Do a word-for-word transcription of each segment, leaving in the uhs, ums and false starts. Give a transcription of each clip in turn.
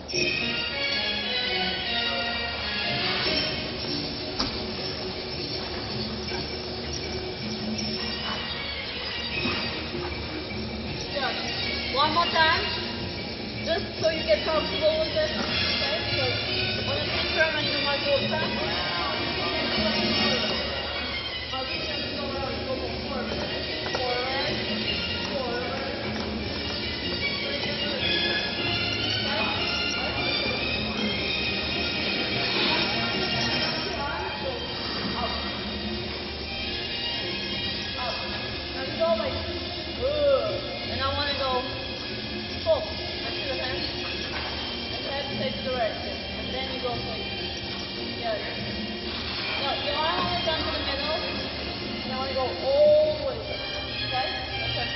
One more time, just so you get comfortable with it. Okay? Because on the pin turn, when you do my full time, I'll just have to go around and go forward. Forward, forward. Up. Now you go like, ugh. And I want to go full. Next to the hand. And head takes direction. And then you go like, yes. Now your arm only down to the middle. And I want to go all the way down. Okay? Okay.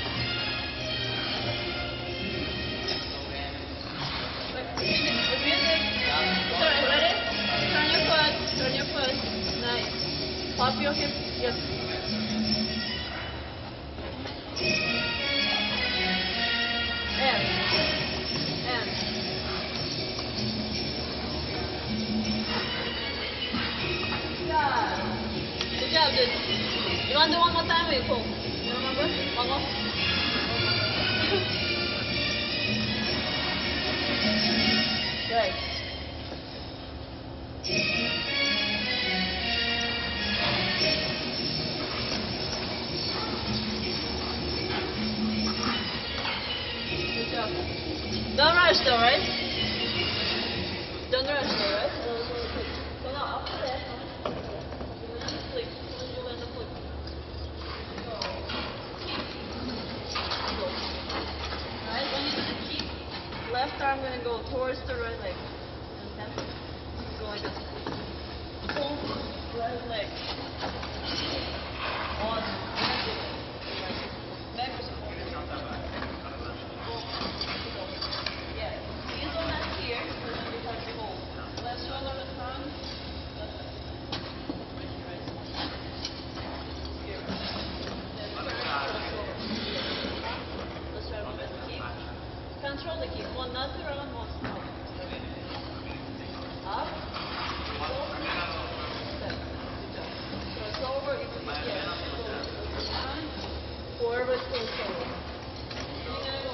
The music. Sorry, ready? Turn your foot. Turn your foot. Nice. Pop your hip. Yes. And. And. Yeah. Good job, dude. You want to do one more time or you cool? You remember? One more? Great. Good job. Don't rush though, right? Don't rush though, right? So now after that, you land the flick. You land the flick. Go. Go. Alright, when you do the keep, left arm gonna go towards the right leg. Understand? Go like this. Pull right leg. Awesome. Back or support. Yeah. Heels on that here, we're going to be touching hold. Left shoulder in front. Left side. Right. Here. Then turn, cross over. Let's try one best keep. Control the keep. One not to run, one up. Up. Over. Step. Good job. Cross over. You can be yeah. Forward, cross over. You're going to go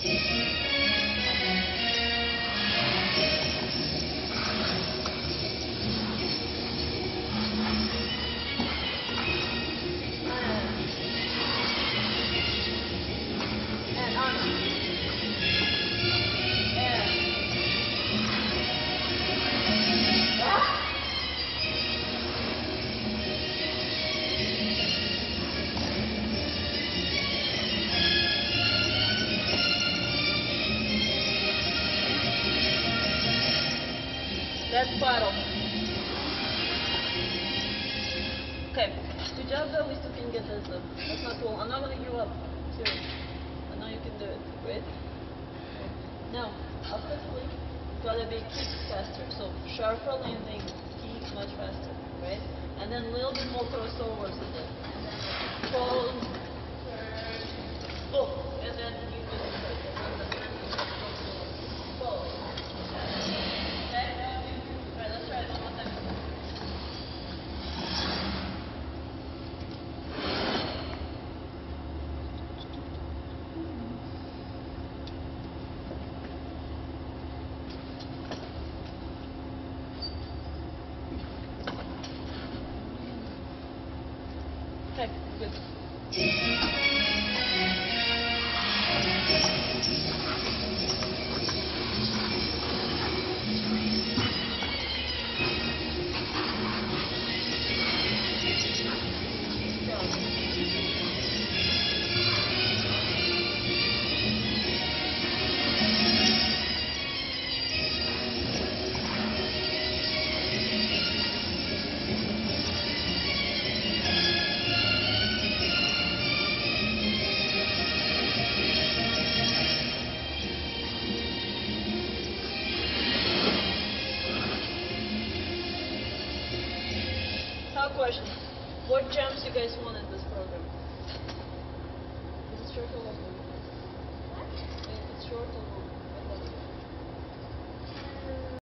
And arm. And. Ah! That's bottle. Okay. Good job though, we still can get this though. That's not cool. I'm not gonna give up. Seriously. I know you can do it. Right? Now, up the flip, gotta be kick faster. So sharper landing, kick much faster. Right? And then a little bit more crossovers with it. And then fold, turn, look, and then you do the straight. And then the turn, fold. Okay? Alright, let's try it one more time. Okay, good. Top question. What jumps you guys want in this program? Is it circle or